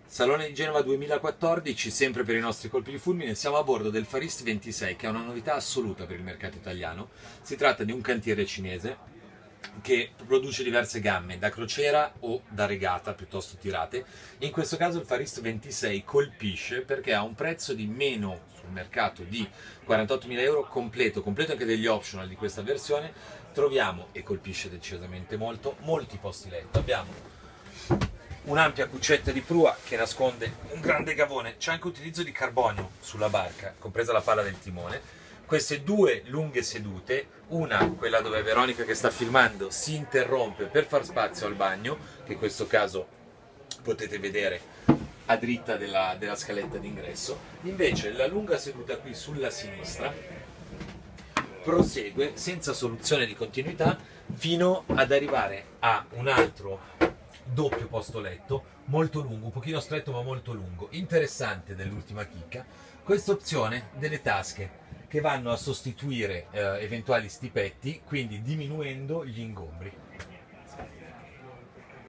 Salone di Genova 2014, sempre per i nostri colpi di fulmine, siamo a bordo del Far East 26, che è una novità assoluta per il mercato italiano. Si tratta di un cantiere cinese che produce diverse gamme, da crociera o da regata, piuttosto tirate. In questo caso il Far East 26 colpisce perché ha un prezzo di meno sul mercato di 48.000 euro completo anche degli optional di questa versione. Troviamo, e colpisce decisamente molto, molti posti letto. Abbiamo un'ampia cuccetta di prua che nasconde un grande gavone, c'è anche utilizzo di carbonio sulla barca, compresa la pala del timone. Queste due lunghe sedute, una, quella dove Veronica che sta filmando, si interrompe per far spazio al bagno, che in questo caso potete vedere a dritta della scaletta d'ingresso. Invece la lunga seduta qui sulla sinistra prosegue senza soluzione di continuità fino ad arrivare a un altro doppio posto letto, molto lungo, un pochino stretto ma molto lungo. Interessante dell'ultima chicca, questa opzione delle tasche che vanno a sostituire eventuali stipetti, quindi diminuendo gli ingombri.